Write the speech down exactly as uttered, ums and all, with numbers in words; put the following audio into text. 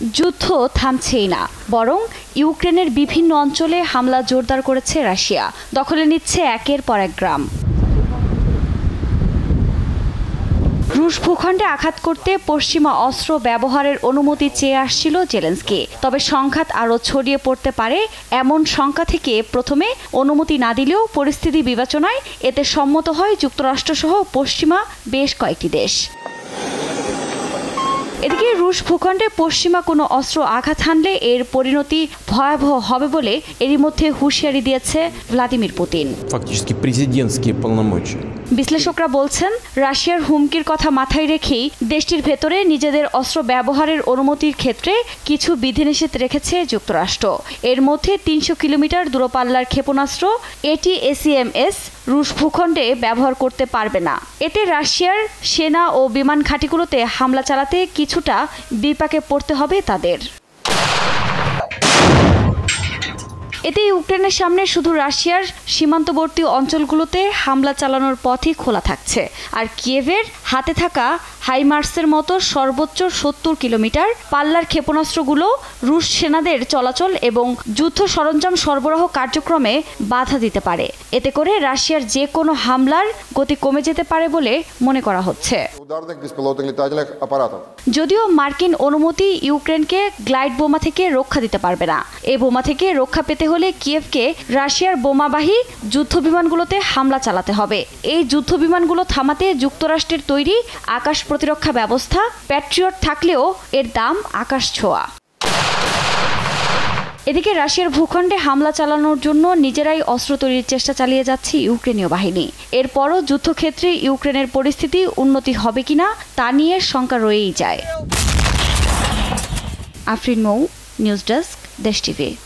যুদ্ধ থামছেই না, বরং ইউক্রেনের বিভিন্ন অঞ্চলে হামলা জোরদার করেছে রাশিয়া। দখলে নিচ্ছে একের পর এক গ্রাম। রুশ ভূখণ্ডে আঘাত করতে পশ্চিমা অস্ত্র ব্যবহারের অনুমতি চেয়ে আসছিল জেলেনস্কি। তবে সংঘাত আরও ছড়িয়ে পড়তে পারে এমন শঙ্কা থেকে প্রথমে অনুমতি না দিলেও পরিস্থিতি বিবেচনায় এতে সম্মত হয় যুক্তরাষ্ট্রসহ পশ্চিমা বেশ কয়েকটি দেশ। এদিকে রুশ ভূখণ্ডে পশ্চিমা কোনো অস্ত্র আঘাত হানলে এর পরিণতি ভয়াবহ হবে বলে এরই মধ্যে হুঁশিয়ারি দিয়েছে ভ্লাদিমির পুতিন। বিশ্লেষকরা বলছেন, রাশিয়ার হুমকির কথা মাথায় রেখেই দেশটির ভেতরে নিজেদের অস্ত্র ব্যবহারের অনুমতির ক্ষেত্রে কিছু বিধিনিষেধ রেখেছে যুক্তরাষ্ট্র। এর মধ্যে তিনশো কিলোমিটার দূরপাল্লার ক্ষেপণাস্ত্র এটিএসিএমএস রুশ ভূখণ্ডে ব্যবহার করতে পারবে না। এতে রাশিয়ার সেনা ও বিমান ঘাঁটিগুলোতে হামলা চালাতে কিছুটা বিপাকে পড়তে হবে তাদের। এতে ইউক্রেনের সামনে শুধু রাশিয়ার সীমান্তবর্তী অঞ্চলগুলোতে হামলা চালানোর পথই খোলা থাকছে, আর কিয়েভের হাতে থাকা হাইমার্সের মতো সর্বোচ্চ সত্তর কিলোমিটার পাল্লার ক্ষেপণাস্ত্রগুলো রুশ সেনাদের চলাচল এবং যুদ্ধ সরঞ্জাম সরবরাহ কার্যক্রমে বাধা দিতে পারে। এতে করে রাশিয়ার যে কোনো হামলার গতি কমে যেতে পারে বলে মনে করা হচ্ছে। যদিও মার্কিন অনুমতি ইউক্রেনকে গ্লাইড বোমা থেকে রক্ষা দিতে পারবে না। এই বোমা থেকে রক্ষা পেতে হলে কিয়েভকে রাশিয়ার বোমাবাহী যুদ্ধ বিমানগুলোতে হামলা চালাতে হবে। এই যুদ্ধ বিমানগুলো থামাতে যুক্তরাষ্ট্রের তৈরি আকাশ প্রতিরক্ষা ব্যবস্থা প্যাট্রিয়ট থাকলেও এর দাম আকাশ ছোঁয়া। এদিকে রাশিয়ার ভূখণ্ডে হামলা চালানোর জন্য নিজেরাই অস্ত্র তৈরির চেষ্টা চালিয়ে যাচ্ছে ইউক্রেনীয় বাহিনী। এরপরও যুদ্ধক্ষেত্রে ইউক্রেনের পরিস্থিতি উন্নতি হবে কিনা তা নিয়ে শঙ্কা রয়েই যায়। Afrin Mou, news desk, Desh TV.